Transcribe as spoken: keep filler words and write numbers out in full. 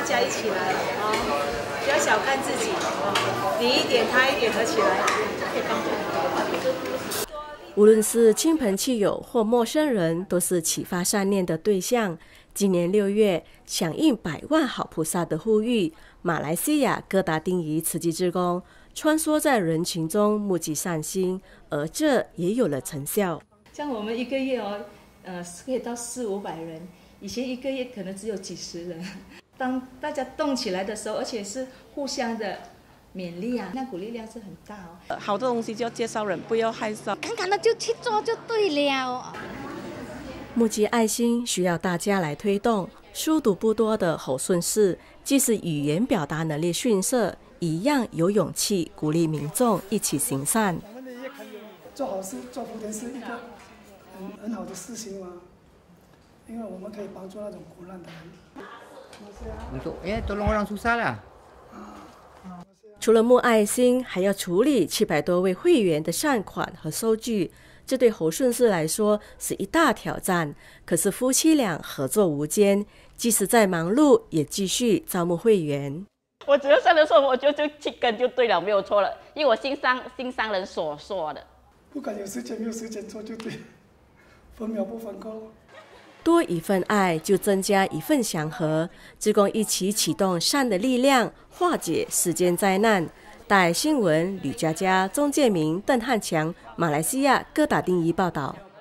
家一起来哦，不要小看自己哦，你一点他一点合起来，可以帮助很多。 无论是亲朋戚友或陌生人，都是启发善念的对象。今年六月，响应百万好菩萨的呼吁，马来西亚哥打丁仪慈济志工穿梭在人群中募集善心，而这也有了成效。 像我们一个月哦，呃，可以到四五百人，以前一个月可能只有几十人。当大家动起来的时候，而且是互相的勉励啊，那股力量是很大哦。 好多东西就要介绍人，不要害臊， 敢敢的就去做就对了。 募集爱心需要大家来推动。书读不多的侯顺士，即使语言表达能力逊色，一样有勇气鼓励民众一起行善。 做好事、做福田是一个很很好的事情嘛，因为我们可以帮助那种苦难的人。 Untuk ya tolong orang susah lah。 除了募爱心，还要处理七百多位会员的善款和收据，这对侯顺士来说是一大挑战。可是夫妻俩合作无间，即使再忙碌，也继续招募会员。 我只要善的时候，我就就去跟就对了，没有错了，因为我心上心上人所说的。 不管有时间没有时间做就对，分秒不分割。 多一份爱，就增加一份祥和。志工一起启动善的力量，化解世间灾难。大爱新闻吕佳佳、钟建明、邓汉强，马来西亚哥打丁仪报道。